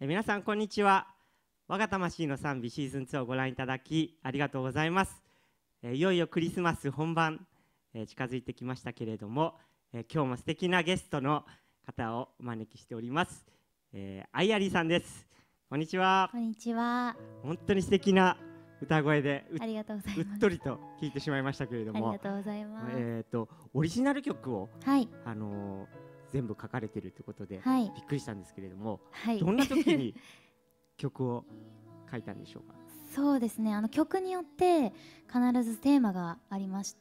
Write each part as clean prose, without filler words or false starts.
皆さんこんにちは。我が魂の賛美シーズン2をご覧いただきありがとうございます。いよいよクリスマス本番、近づいてきましたけれども、今日も素敵なゲストの方をお招きしております。あいありさんです。こんにちは。 こんにちは。 本当に素敵な歌声でありがとうございます。 うっとりと聞いてしまいましたけれども、 ありがとうございます。 オリジナル曲を、 はい、 全部書かれているということで、 はい、 びっくりしたんですけれども、 はい、 どんな時に曲を書いたんでしょうか。 そうですね、曲によって必ずテーマがありまして、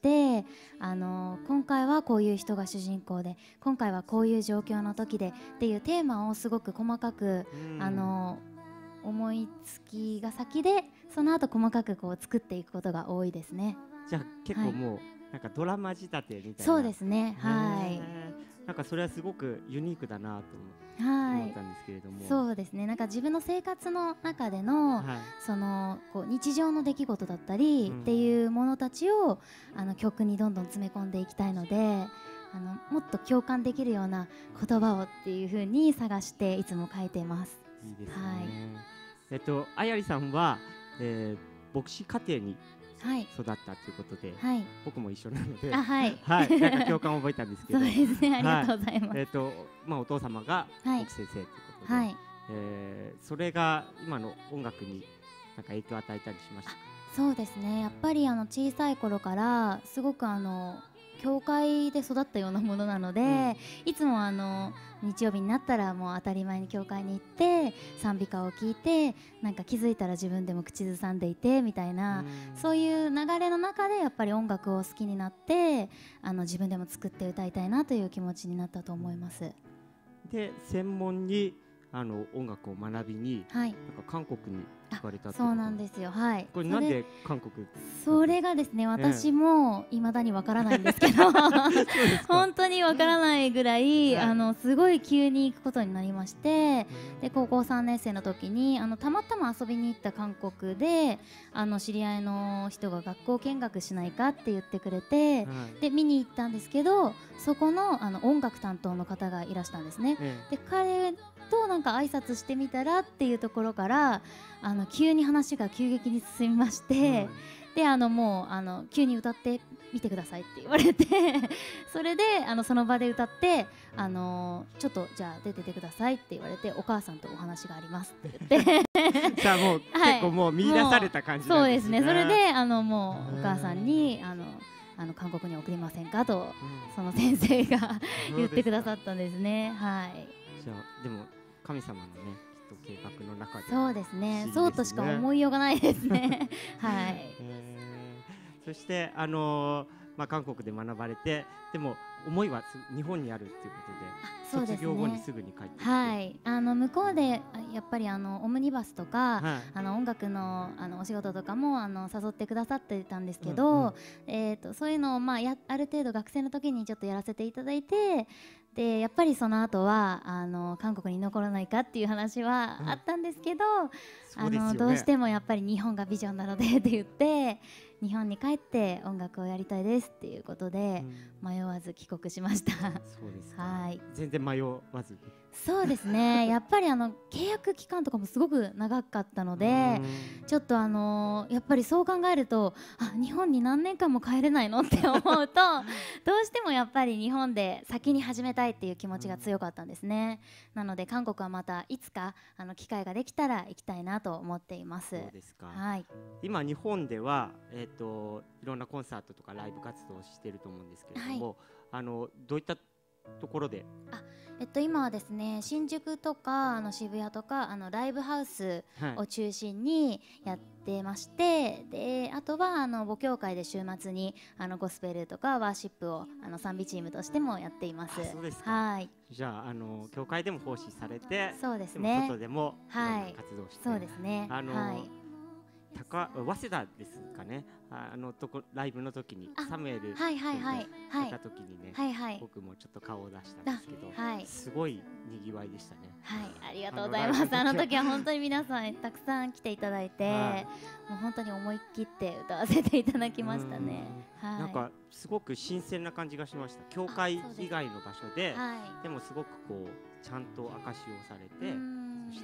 今回はこういう人が主人公で、今回はこういう状況の時でっていうテーマをすごく細かく思いつきが先で、その後細かくこう作っていくことが多いですね。 じゃあ結構もう、なんかドラマ仕立てみたいな。 そうですね、はい。 なんかそれはすごくユニークだなと思ったんですけれども、 そうですね、なんか自分の生活の中での、そのこう日常の出来事だったりっていうものたちを曲にどんどん詰め込んでいきたいので、もっと共感できるような言葉をっていう風に探していつも書いています。 いいですね。あやりさんは、牧師家庭に育ったということで、 はい、 僕も一緒なので、 はい、 はい、なんか共感を覚えたんですけど、 そうですね、ありがとうございます。 まあお父様が牧師先生ということで、 はい、 それが今の音楽になんか影響を与えたりしました。 そうですね、やっぱり小さい頃からすごく教会で育ったようなものなので、いつも日曜日になったらもう当たり前に教会に行って賛美歌を聴いて、なんか気づいたら自分でも口ずさんでいてみたいな、そういう流れの中でやっぱり音楽を好きになって、自分でも作って歌いたいなという気持ちになったと思います。 で、専門に音楽を学びに、なんか韓国に行かれたってこと。 そうなんですよ。はい。 これなんで韓国？ それがですね、私も未だにわからないんですけど、本当にわからないぐらい、すごい急に行くことになりまして、で高校3年生の時にたまたま遊びに行った韓国で知り合いの人が学校見学しないかって言ってくれて、で見に行ったんですけど、そこの音楽担当の方がいらしたんですね。で彼となんか挨拶してみたらっていうところから急に話が急激に進みまして、でもう急に歌ってみてくださいって言われてそれでその場で歌ってちょっとじゃあ出ててくださいって言われて、お母さんとお話がありますって言ってじゃあもう結構もう見出された感じなんですね。 そうですね。それでもうお母さんに韓国に送りませんかと、その先生が言ってくださったんですね。はい。 じゃあでも神様のね、きっと計画の中で、 そうですね。そうとしか思いようがないですね。はい。 そしてまあ韓国で学ばれて、でも思いは日本にあるっていうことで、卒業後にすぐに帰ってきて、 はい、向こうでやっぱりオムニバスとか、音楽のお仕事とかも誘ってくださってたんですけど、そういうのをまあある程度学生の時にちょっとやらせていただいて、でやっぱりその後は韓国に残らないかっていう話はあったんですけど、どうしてもやっぱり日本がビジョンなのでって言って、日本に帰って音楽をやりたいですっていうことで、迷わず帰国しました。 そうですか。 はい。 全然迷わず。 そうですね。やっぱり契約期間とかもすごく長かったので、ちょっとやっぱりそう考えると、日本に何年間も帰れないのって思うとどうしてもやっぱり日本で先に始めたいっていう気持ちが強かったんですね。なので韓国はまたいつか機会ができたら行きたいなと思っています。 そうですか。 はい。 今日本ではいろんなコンサートとかライブ活動をしていると思うんですけれども、どういったところで？ 今はですね、新宿とか渋谷とかライブハウスを中心にやってまして、であとは母教会で週末にゴスペルとかワーシップを賛美チームとしてもやっています。 そうですか。 はい。 じゃあ教会でも奉仕されて、 そうですね。 外でも活動して、 そうですね。はい。 早稲田ですかね、ライブの時にサムエル君と出た時にね、僕もちょっと顔を出したんですけど、すごいにぎわいでしたね。 はい、ありがとうございます。あの時は本当に皆さんたくさん来ていただいて、もう本当に思い切って歌わせていただきましたね。 なんかすごく新鮮な感じがしました。教会以外の場所で、でもすごくこうちゃんと証しをされて、そして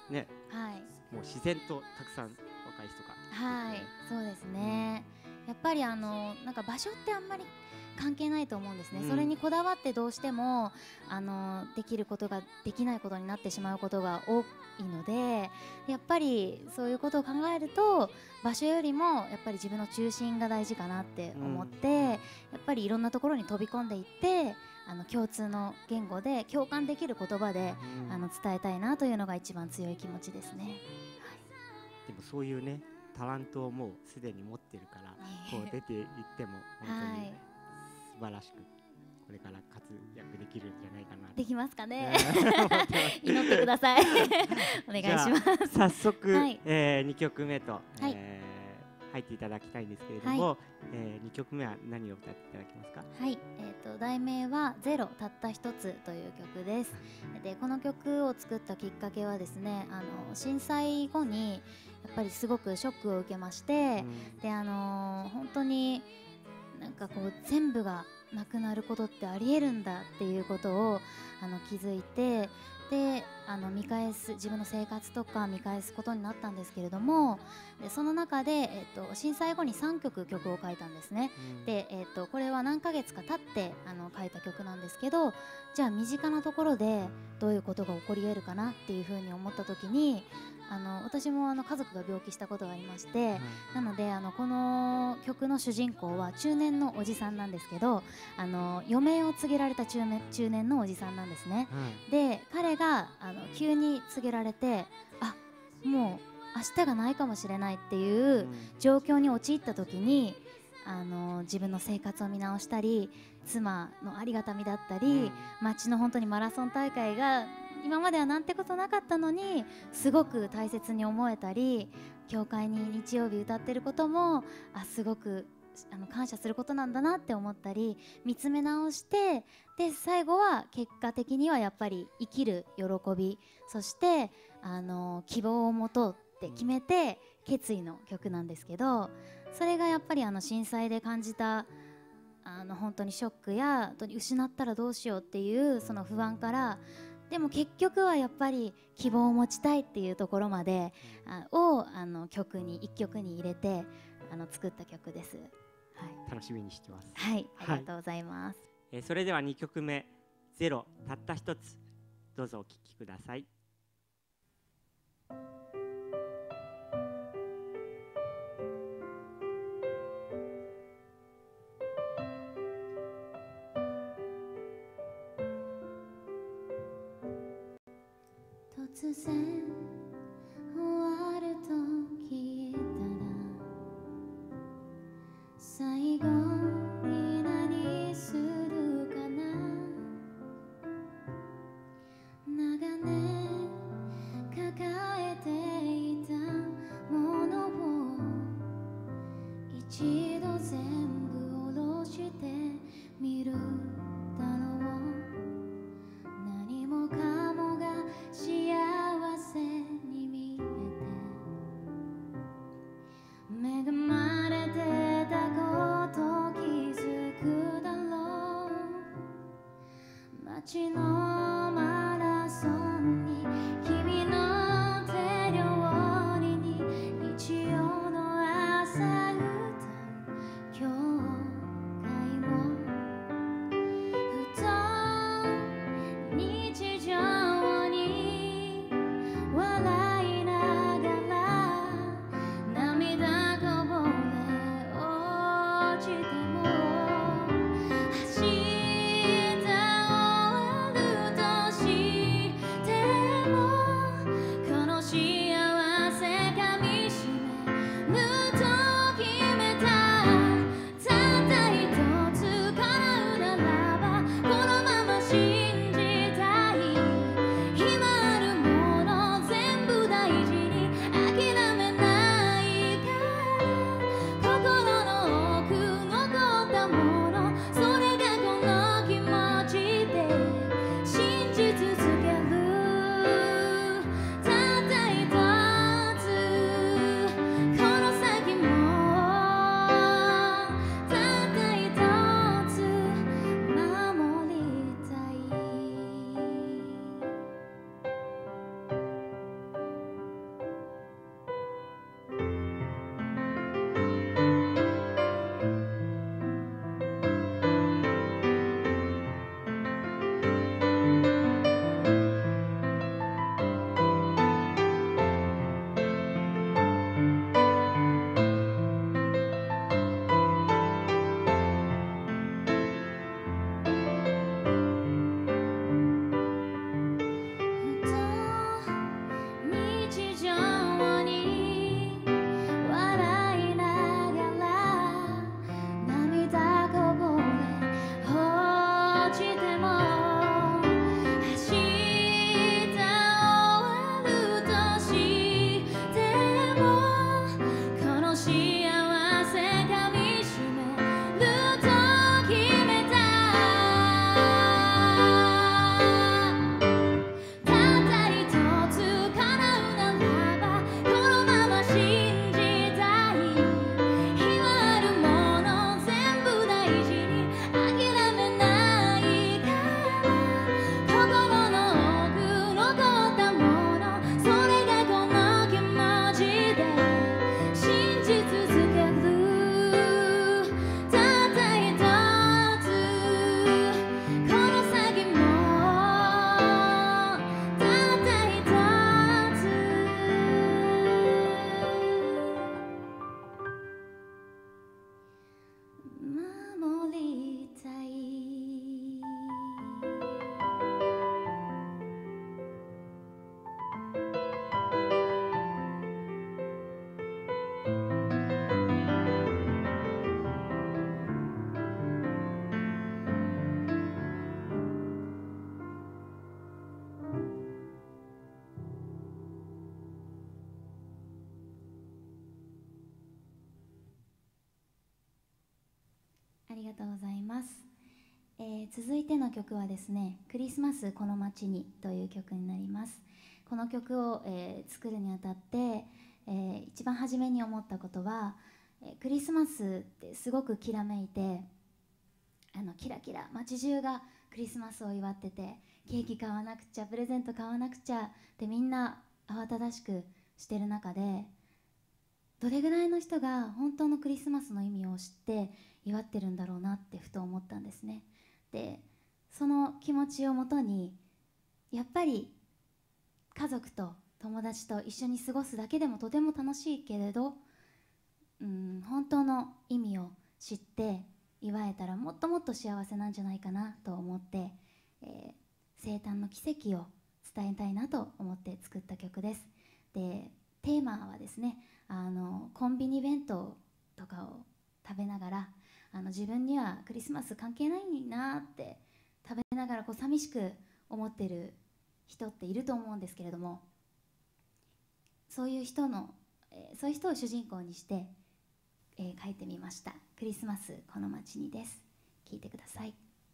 ね、 はい、 もう自然とたくさん若い人が、 はい、そうですね。やっぱりなんか場所ってあんまり関係ないと思うんですね、それにこだわってどうしてもできることができないことになってしまうことが多いので、やっぱりそういうことを考えると場所よりもやっぱり自分の中心が大事かなって思って、やっぱりいろんなところに飛び込んでいって共通の言語で共感できる言葉で伝えたいなというのが一番強い気持ちですね。はい、 でもそういうねタラントをもうすでに持ってるからこう出ていっても本当に素晴らしくこれから活躍できるんじゃないかな。 できますかね。祈ってください。お願いします。 早速、 はい、 2曲目と、 はい、 入っていただきたいんですけれども、はい、2曲目は何を歌っていただけますか？ はい、題名はゼロたった一つという曲です。でこの曲を作ったきっかけはですね、震災後にやっぱりすごくショックを受けまして、で本当になんかこう全部がなくなることってありえるんだっていうことを気づいて、で見返す自分の生活とか見返すことになったんですけれども、でその中で、震災後に3曲曲を書いたんですね。で、これは何ヶ月か経って書いた曲なんですけど、じゃあ身近なところでどういうことが起こり得るかなっていうふうに思った時に、私も家族が病気したことがありまして、なのでこの曲の主人公は中年のおじさんなんですけど、余命を告げられた中年のおじさんなんですね。で彼が急に告げられて、あ、もう明日がないかもしれないっていう状況に陥った時に自分の生活を見直したり、妻のありがたみだったり、街の本当にマラソン大会が今まではなんてことなかったのにすごく大切に思えたり、教会に日曜日歌ってることもすごく感謝することなんだなって思ったり見つめ直して、で最後は結果的にはやっぱり生きる喜び、そして希望を持とうって決めて決意の曲なんですけど、それがやっぱり震災で感じた本当にショックや失ったらどうしようっていうその不安から、でも結局はやっぱり希望を持ちたいっていうところまでを曲に1曲に入れて作った曲です。はい、 楽しみにしてます。 はい、ありがとうございます。 それでは2曲目ゼロたった一つ、どうぞお聴きください。 突然終わると聞いたら、最後に何するかな、長年抱えていたものを一度全部下ろしてみるだろう。何もかもが幸せに見えて、恵まれてたこと気づくだろう。街のマラソンに君の手料理に日曜の朝歌う教会も二りがとうございます。続いての曲はですね、クリスマスこの街にという曲になります。この曲を、作るにあたって、一番初めに思ったことは、クリスマスってすごくきらめいて、キラキラ街中がクリスマスを祝ってて、ケーキ買わなくちゃ、プレゼント買わなくちゃってみんな慌ただしくしてる中で、どれぐらいの人が本当のクリスマスの意味を知って祝ってるんだろうなってふと思ったんですね。で、その気持ちをもとに、やっぱり家族と友達と一緒に過ごすだけでもとても楽しいけれど、本当の意味を知って祝えたらもっともっと幸せなんじゃないかなと思って、生誕の奇跡を伝えたいなと思って作った曲です。で、テーマはですね、コンビニ弁当とかを食べながら、自分にはクリスマス関係ないなって食べながらこう寂しく思ってる人っていると思うんですけれども、そういう人を主人公にして、書いてみました。クリスマスこの街にです。聴いてください。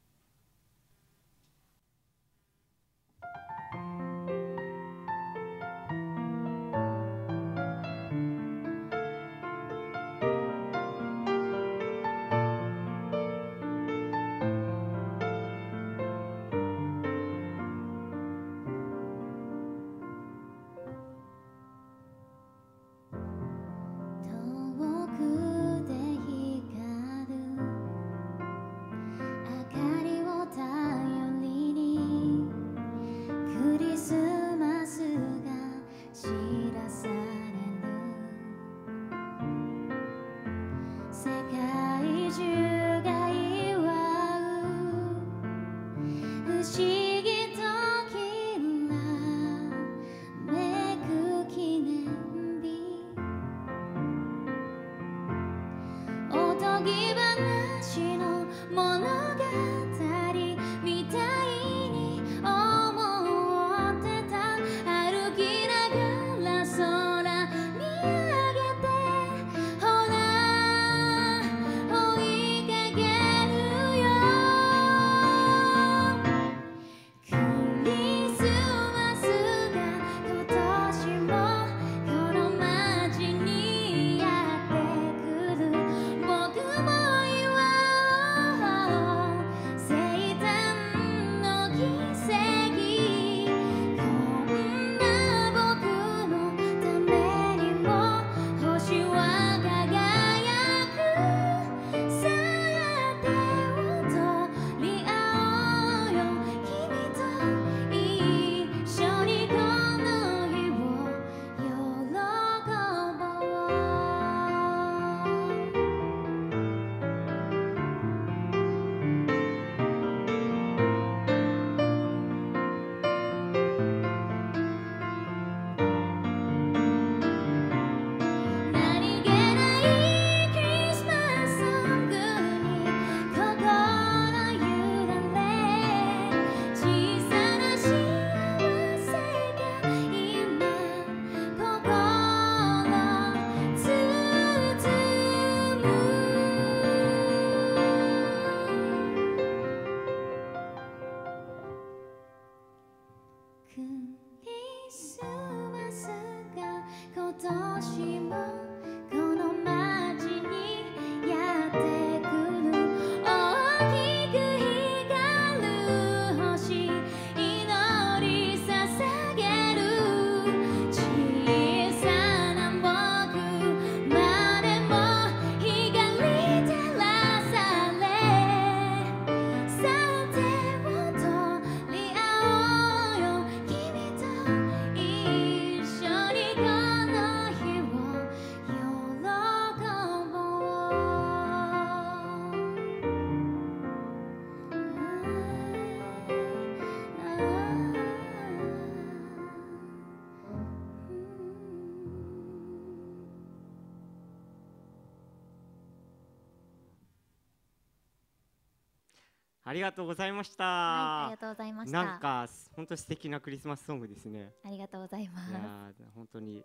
ありがとうございました。 はい、ありがとうございました。 なんか本当素敵なクリスマスソングですね。 ありがとうございます。 いや本当に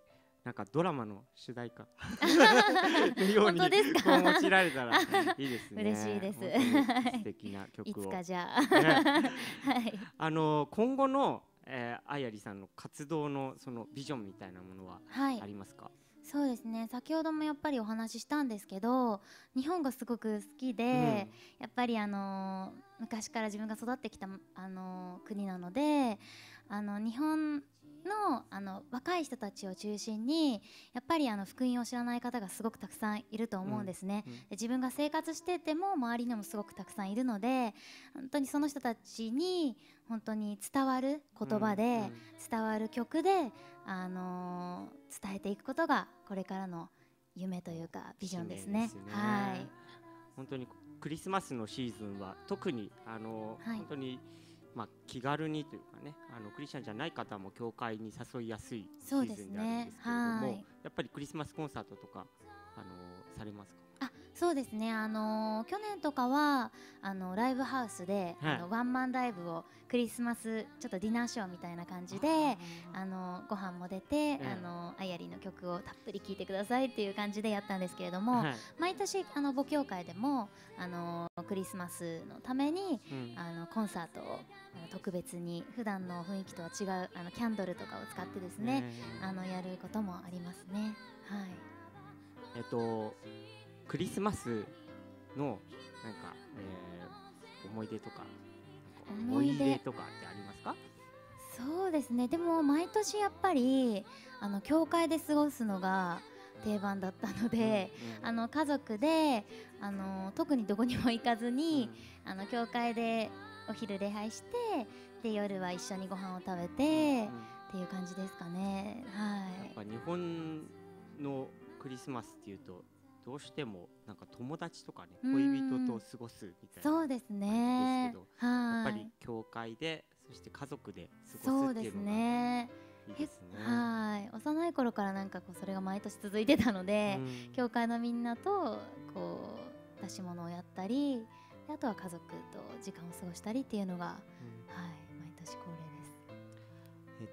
なんかドラマの主題歌のように本当ですか。 こう用いられたらいいですね。 嬉しいです。 本当に素敵な曲を。 いつかじゃあ。 ね、 はい。 今後の、あやりさんの活動のそのビジョンみたいなものははいありますか？ そうですね、先ほどもやっぱりお話ししたんですけど、日本がすごく好きで、やっぱり昔から自分が育ってきた国なので、日本の若い人たちを中心にやっぱり福音を知らない方がすごくたくさんいると思うんですね。で自分が生活してても周りにもすごくたくさんいるので、本当にその人たちに本当に伝わる言葉で、伝わる曲で、伝えていくことがこれからの夢というかビジョンですね。はい。 本当にクリスマスのシーズンは特に本当に気軽にというかね、クリスチャンじゃない方も教会に誘いやすいシーズンであるんですけれども、やっぱりクリスマスコンサートとかされますか？ そうですね、去年とかはライブハウスで、ワンマンライブをクリスマスちょっとディナーショーみたいな感じでご飯も出て、あやりの曲をたっぷり聴いてくださいっていう感じでやったんですけれども、毎年母教会でもクリスマスのために、コンサートを特別に普段の雰囲気とは違うキャンドルとかを使ってですね、やることもありますね。はい。 クリスマスのなんか、思い出とか思い出とかってありますか？ そうですね、でも毎年やっぱり教会で過ごすのが定番だったので、家族で特にどこにも行かずに、教会でお昼礼拝して、で夜は一緒にご飯を食べて、っていう感じですかね。はい。 やっぱ日本のクリスマスっていうとどうしてもなんか友達とかね、恋人と過ごすみたいなそうですね。 やっぱり教会で、そして家族で過ごすっていうのがいいですね。 はい。幼い頃からなんかそれが毎年続いてたので、教会のみんなと出し物をやったり、あとは家族と時間を過ごしたりっていうのが、はい、毎年恒例です。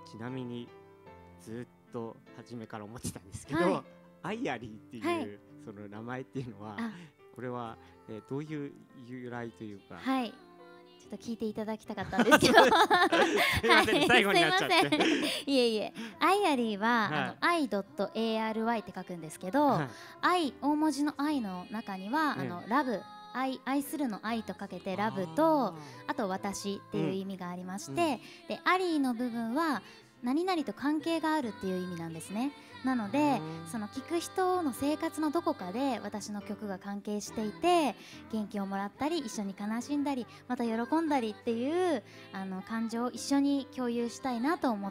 ちなみにずっと初めから思ってたんですけど、アイアリーっていう、その名前っていうのはこれは、どういう由来というか、 はい、ちょっと聞いていただきたかったんですけどすいません、最後になっちゃっていえいえ、アイアリーは、I.ARY って書くんですけど、愛、大文字の愛の中にはラブ、愛するの愛とかけてラブと、あと私っていう意味がありまして、でアリーの部分は何々と関係があるっていう意味なんですね。なのでその聴く人の生活のどこかで私の曲が関係していて、元気をもらったり、一緒に悲しんだり、また喜んだりっていう感情を一緒に共有したいなと思って、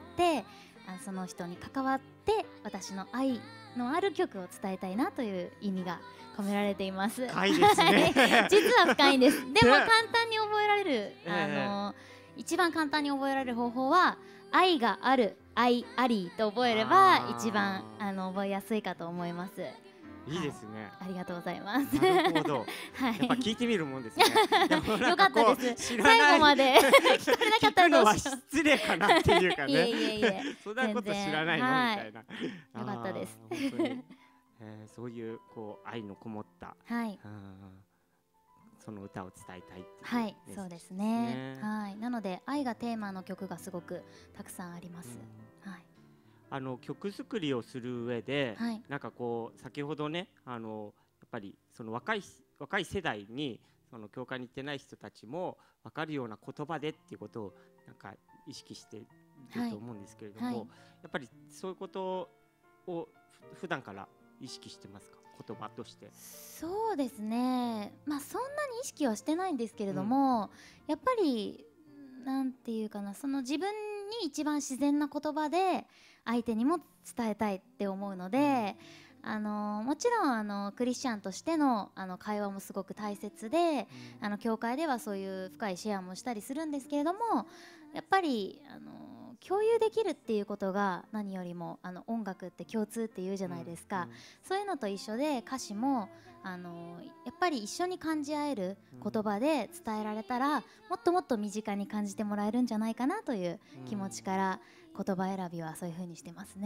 その人に関わって私の愛のある曲を伝えたいなという意味が込められています。 深いですね実は深いんです。でも簡単に覚えられる、一番簡単に覚えられる方法は愛がある、愛ありと覚えれば一番覚えやすいかと思います。 いいですね。 ありがとうございます。 なるほど。やっぱ聞いてみるもんですね。 よかったです。最後まで聞かれなかったのは失礼かなっていうかね。 いえいえいえ。 そんなこと知らないのみたいな。 よかったです。 そういう愛のこもったその歌を伝えたいっていう。 はい、そうですね。はい。なので愛がテーマの曲がすごくたくさんあります。はい。 曲作りをする上で、なんか先ほどね、やっぱりその若い世代にその教会に行ってない人たちも分かるような言葉でっていうことをなんか意識していると思うんですけれども、やっぱりそういうことを普段から意識してますか、言葉として？ そうですね、そんなに意識はしてないんですけれども、やっぱりなんていうかな、その自分に一番自然な言葉で相手にも伝えたいって思うので、もちろんクリスチャンとしての会話もすごく大切で、教会ではそういう深いシェアもしたりするんですけれども、やっぱり共有できるっていうことが何よりも、音楽って共通っていうじゃないですか。そういうのと一緒で歌詞もやっぱり一緒に感じ合える言葉で伝えられたら、もっともっと身近に感じてもらえるんじゃないかなという気持ちから言葉選びはそういう風にしてますね。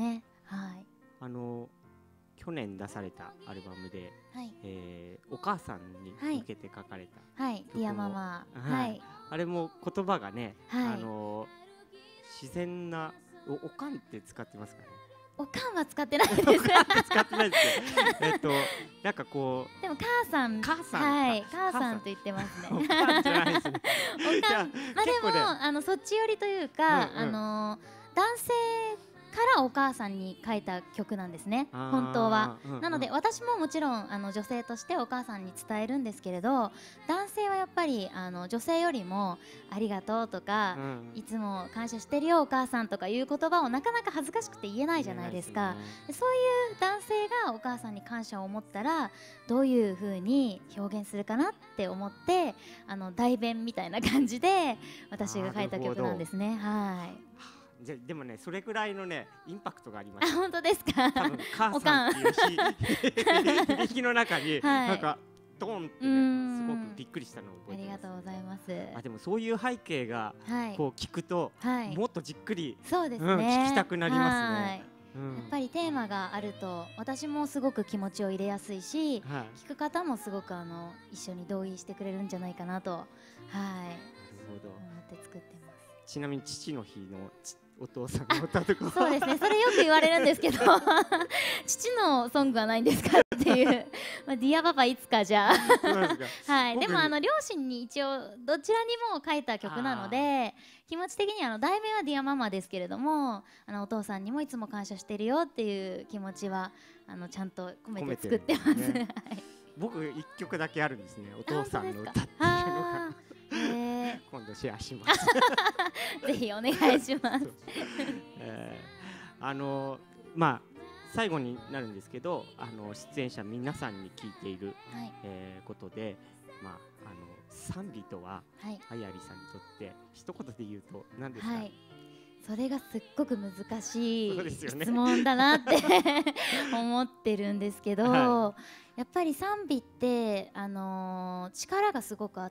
はい。 去年出されたアルバムで、 はい。 お母さんに向けて書かれたはい。ディアママ。はい。 あれも言葉がね、 はい。 自然なおかんって使ってますかね。 おかんは使ってないです。 おかんって使ってないですよ。なんかこう。 でも母さん。 母さん。 はい。母さんと言ってますね。 おかんじゃないですね。 おかん。まあでもそっち寄りというか、男性からお母さんに書いた曲なんですね、本当は。なので私ももちろん女性としてお母さんに伝えるんですけれど、男性はやっぱり女性よりもありがとうとか、いつも感謝してるよお母さんとかいう言葉をなかなか恥ずかしくて言えないじゃないですか。そういう男性がお母さんに感謝を思ったらどういう風に表現するかなって思って、代弁みたいな感じで私が書いた曲なんですね。はい。 でもね、それぐらいのねインパクトがありました。 本当ですか。 多分母さんっていう響きの中になんかドンってね、すごくびっくりしたのを覚えてます。 ありがとうございます。 でもそういう背景がこう聞くともっとじっくり聞きたくなりますね。 やっぱりテーマがあると私もすごく気持ちを入れやすいし、聞く方もすごく一緒に同意してくれるんじゃないかなと、思って作ってます。 ちなみに父の日のお父さんの歌とかそうですね、それよく言われるんですけど父のソングはないんですかっていうディアパパいつかじゃあはい、でも両親に一応どちらにも書いた曲なので、気持ち的に題名はディアママですけれども、お父さんにもいつも感謝してるよっていう気持ちはちゃんと込めて作ってます。 僕一曲だけあるんですね、お父さんの歌っていうのが今度シェアします。 ぜひお願いします。 まあ最後になるんですけど、出演者皆さんに聞いていることで、賛美とはあやりさんにとって一言で言うと何ですか？ それがすっごく難しい質問だなって思ってるんですけど、やっぱり賛美って力がすごくあって、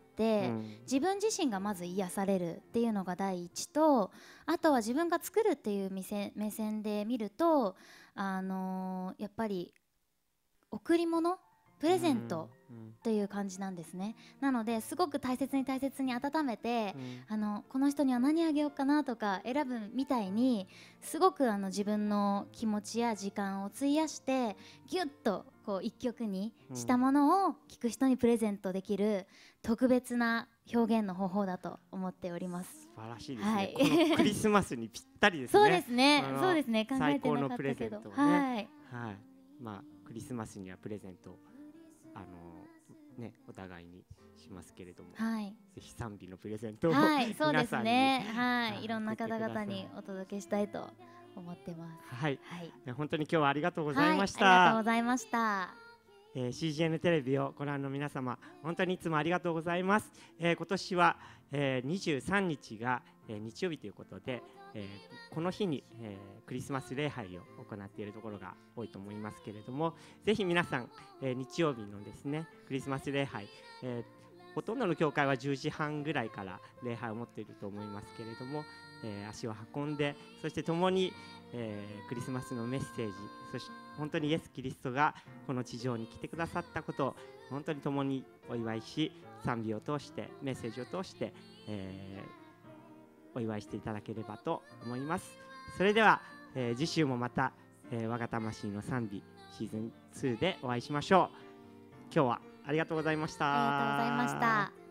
自分自身がまず癒されるっていうのが第一と、あとは自分が作るっていう目線で見るとやっぱり贈り物プレゼントという感じなんですね。なのですごく大切に温めて、この人には何あげようかなとか選ぶみたいに、すごく自分の気持ちや時間を費やしてギュッとこう一曲にしたものを聴く人にプレゼントできる特別な表現の方法だと思っております。 素晴らしいですね。このクリスマスにぴったりですね。 そうですね。そうですね。考えてなかったけど。 クリスマスにはプレゼントお互いにしますけれども、ぜひ賛美のプレゼントをそうですね。いろんな方々にお届けしたいと思ってます。 本当に今日はありがとうございました。 ありがとうございました。 CGN テレビをご覧の皆様、本当にいつもありがとうございます。今年は23日が日曜日ということで、この日にクリスマス礼拝を行っているところが多いと思いますけれども、ぜひ皆さん日曜日のですねクリスマス礼拝、ほとんどの教会は10時半ぐらいから礼拝を持っていると思いますけれども、足を運んで、そして共にクリスマスのメッセージ、そして本当にイエス・キリストがこの地上に来てくださったことを本当に共にお祝いし、賛美を通してメッセージを通して、お祝いしていただければと思います。それでは、次週もまた、我が魂の賛美シーズン2でお会いしましょう。今日はありがとうございました。 ありがとうございました。